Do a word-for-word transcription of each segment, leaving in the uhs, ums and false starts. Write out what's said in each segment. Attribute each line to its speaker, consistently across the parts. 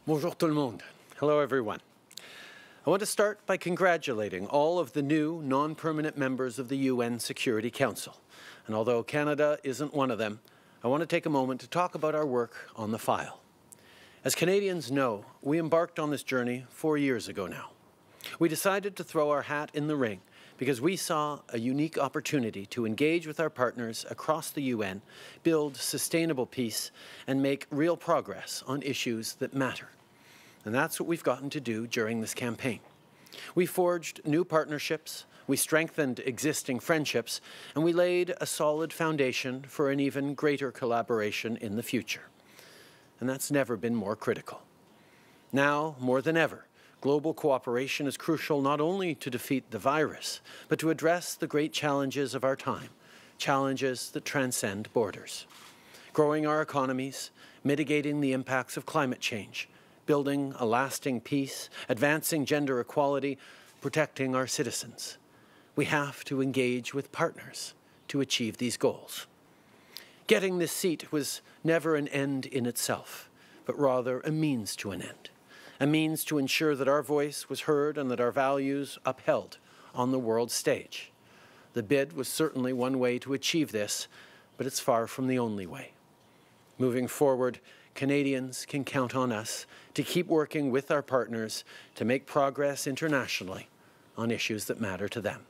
Speaker 1: Bonjour tout le monde. Hello, everyone. I want to start by congratulating all of the new non-permanent members of the U N Security Council. And although Canada isn't one of them, I want to take a moment to talk about our work on the file. As Canadians know, we embarked on this journey four years ago now. We decided to throw our hat in the ring because we saw a unique opportunity to engage with our partners across the U N, build sustainable peace, and make real progress on issues that matter. And that's what we've gotten to do during this campaign. We forged new partnerships, we strengthened existing friendships, and we laid a solid foundation for an even greater collaboration in the future. And that's never been more critical. Now, more than ever, global cooperation is crucial not only to defeat the virus, but to address the great challenges of our time, challenges that transcend borders. Growing our economies, mitigating the impacts of climate change, building a lasting peace, advancing gender equality, protecting our citizens. We have to engage with partners to achieve these goals. Getting this seat was never an end in itself, but rather a means to an end, a means to ensure that our voice was heard and that our values upheld on the world stage. The bid was certainly one way to achieve this, but it's far from the only way. Moving forward, Canadians can count on us to keep working with our partners to make progress internationally on issues that matter to them.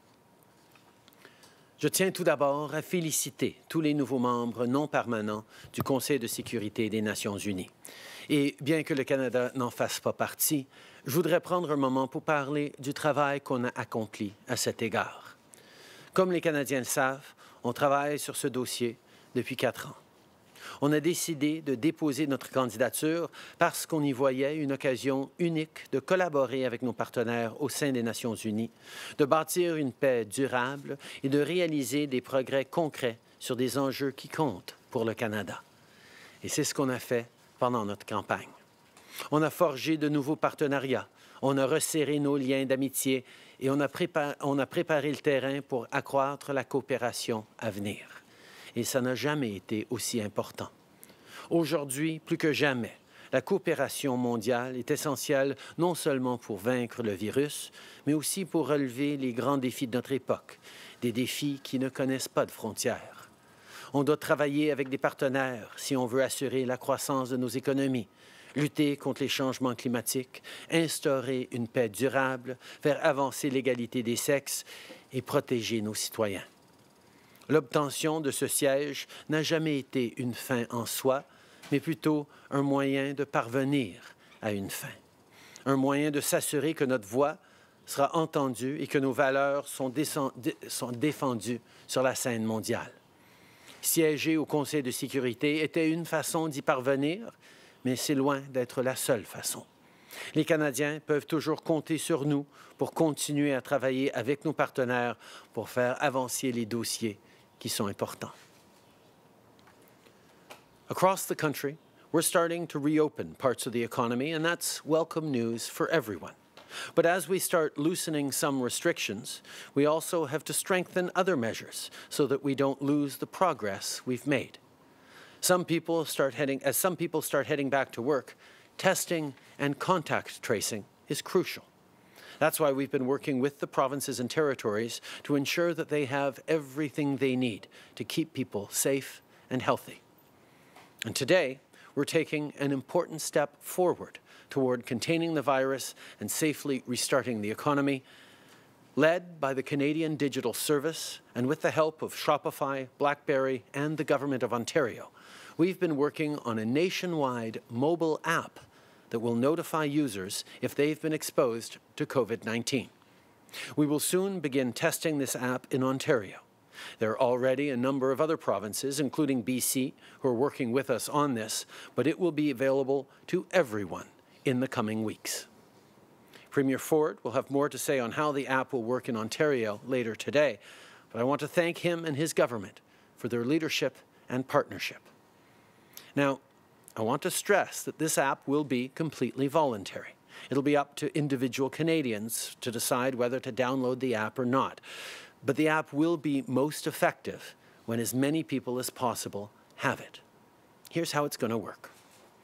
Speaker 1: Je tiens tout d'abord à féliciter tous les nouveaux membres non permanents du Conseil de sécurité des Nations unies. Et bien que le Canada n'en fasse pas partie, je voudrais prendre un moment pour parler du travail qu'on a accompli à cet égard. Comme les Canadiens le savent, on travaille sur ce dossier depuis quatre ans. On a décidé de déposer notre candidature parce qu'on y voyait une occasion unique de collaborer avec nos partenaires au sein des Nations unies, de bâtir une paix durable et de réaliser des progrès concrets sur des enjeux qui comptent pour le Canada. Et c'est ce qu'on a fait pendant notre campagne. On a forgé de nouveaux partenariats, on a resserré nos liens d'amitié et on a, prépa- on a préparé le terrain pour accroître la coopération à venir. Et ça n'a jamais été aussi important. Aujourd'hui, plus que jamais, la coopération mondiale est essentielle non seulement pour vaincre le virus, mais aussi pour relever les grands défis de notre époque, des défis qui ne connaissent pas de frontières. On doit travailler avec des partenaires si on veut assurer la croissance de nos économies, lutter contre les changements climatiques, instaurer une paix durable, faire avancer l'égalité des sexes et protéger nos citoyens. L'obtention de ce siège n'a jamais été une fin en soi, mais plutôt un moyen de parvenir à une fin. Un moyen de s'assurer que notre voix sera entendue et que nos valeurs sont, sont défendues sur la scène mondiale. Siéger au Conseil de sécurité était une façon d'y parvenir, mais c'est loin d'être la seule façon. Les Canadiens peuvent toujours compter sur nous pour continuer à travailler avec nos partenaires pour faire avancer les dossiers qui sont importants. Across the country, we're starting to reopen parts of the economy, and that's welcome news for everyone. But as we start loosening some restrictions, we also have to strengthen other measures so that we don't lose the progress we've made. Some people start heading, as some people start heading back to work, testing and contact tracing is crucial. That's why we've been working with the provinces and territories to ensure that they have everything they need to keep people safe and healthy. And today, we're taking an important step forward toward containing the virus and safely restarting the economy, led by the Canadian Digital Service and with the help of Shopify, BlackBerry, and the Government of Ontario. We've been working on a nationwide mobile app that will notify users if they've been exposed to COVID nineteen. We will soon begin testing this app in Ontario. There are already a number of other provinces, including B C, who are working with us on this, but it will be available to everyone in the coming weeks. Premier Ford will have more to say on how the app will work in Ontario later today, but I want to thank him and his government for their leadership and partnership. Now, I want to stress that this app will be completely voluntary. It'll be up to individual Canadians to decide whether to download the app or not. But the app will be most effective when as many people as possible have it. Here's how it's going to work.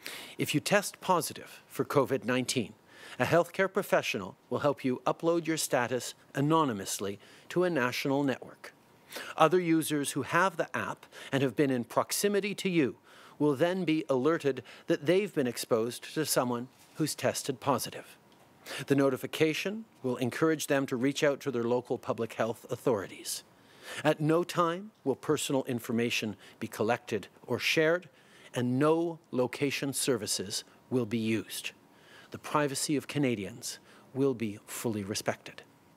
Speaker 1: If you test positive for COVID nineteen, a healthcare professional will help you upload your status anonymously to a national network. Other users who have the app and have been in proximity to you will then be alerted that they've been exposed to someone who's tested positive. The notification will encourage them to reach out to their local public health authorities. At no time will personal information be collected or shared, and no location services will be used. The privacy of Canadians will be fully respected.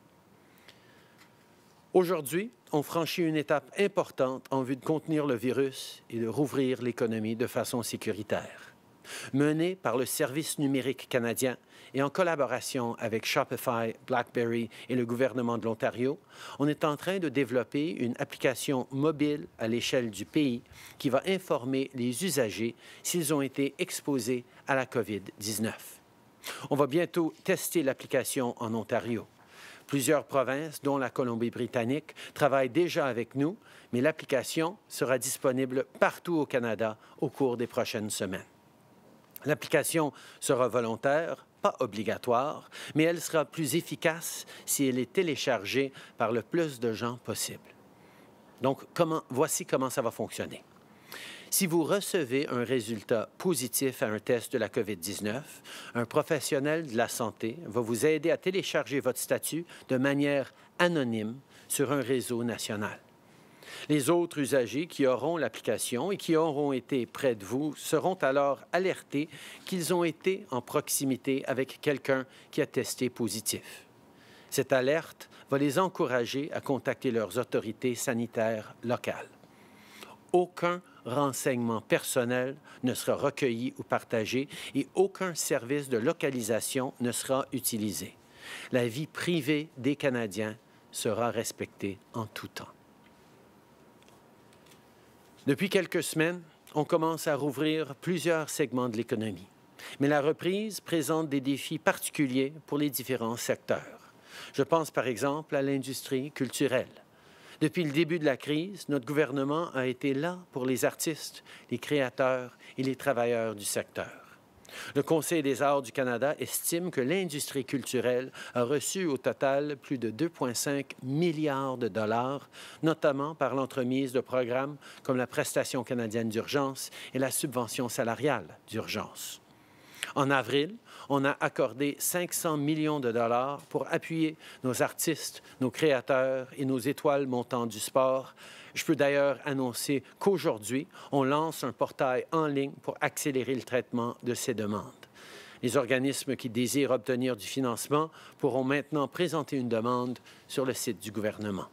Speaker 1: Aujourd'hui, on franchit une étape importante en vue de contenir le virus et de rouvrir l'économie de façon sécuritaire. Menée par le Service numérique canadien et en collaboration avec Shopify, BlackBerry et le gouvernement de l'Ontario, on est en train de développer une application mobile à l'échelle du pays qui va informer les usagers s'ils ont été exposés à la COVID dix-neuf. On va bientôt tester l'application en Ontario. Plusieurs provinces, dont la Colombie-Britannique, travaillent déjà avec nous, mais l'application sera disponible partout au Canada au cours des prochaines semaines. L'application sera volontaire, pas obligatoire, mais elle sera plus efficace si elle est téléchargée par le plus de gens possible. Donc, comment, voici comment ça va fonctionner. Si vous recevez un résultat positif à un test de la COVID dix-neuf, un professionnel de la santé va vous aider à télécharger votre statut de manière anonyme sur un réseau national. Les autres usagers qui auront l'application et qui auront été près de vous seront alors alertés qu'ils ont été en proximité avec quelqu'un qui a testé positif. Cette alerte va les encourager à contacter leurs autorités sanitaires locales. Aucun renseignement personnel ne sera recueilli ou partagé et aucun service de localisation ne sera utilisé. La vie privée des Canadiens sera respectée en tout temps. Depuis quelques semaines, on commence à rouvrir plusieurs segments de l'économie. Mais la reprise présente des défis particuliers pour les différents secteurs. Je pense par exemple à l'industrie culturelle. Depuis le début de la crise, notre gouvernement a été là pour les artistes, les créateurs et les travailleurs du secteur. Le Conseil des arts du Canada estime que l'industrie culturelle a reçu au total plus de deux virgule cinq milliards de dollars, notamment par l'entremise de programmes comme la prestation canadienne d'urgence et la subvention salariale d'urgence. En avril, on a accordé cinq cents millions de dollars pour appuyer nos artistes, nos créateurs et nos étoiles montantes du sport. Je peux d'ailleurs annoncer qu'aujourd'hui, on lance un portail en ligne pour accélérer le traitement de ces demandes. Les organismes qui désirent obtenir du financement pourront maintenant présenter une demande sur le site du gouvernement.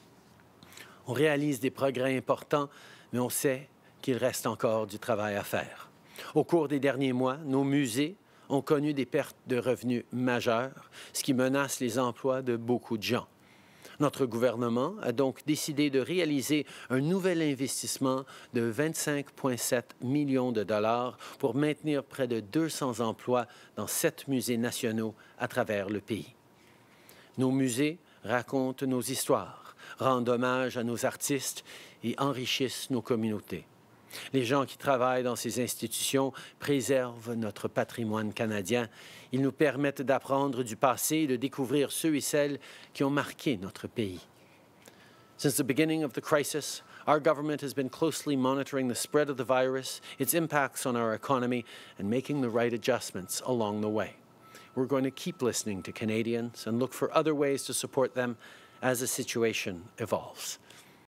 Speaker 1: On réalise des progrès importants, mais on sait qu'il reste encore du travail à faire. Au cours des derniers mois, nos musées ont connu des pertes de revenus majeures, ce qui menace les emplois de beaucoup de gens. Notre gouvernement a donc décidé de réaliser un nouvel investissement de vingt-cinq virgule sept millions de dollars pour maintenir près de deux cents emplois dans sept musées nationaux à travers le pays. Nos musées racontent nos histoires, rendent hommage à nos artistes et enrichissent nos communautés. Les gens qui travaillent dans ces institutions préservent notre patrimoine canadien. Ils nous permettent d'apprendre du passé et de découvrir ceux et celles qui ont marqué notre pays. Since the beginning of the crisis, our government has been closely monitoring the spread of the virus, its impacts on our economy, and making the right adjustments along the way. We're going to keep listening to Canadians and look for other ways to support them as the situation evolves.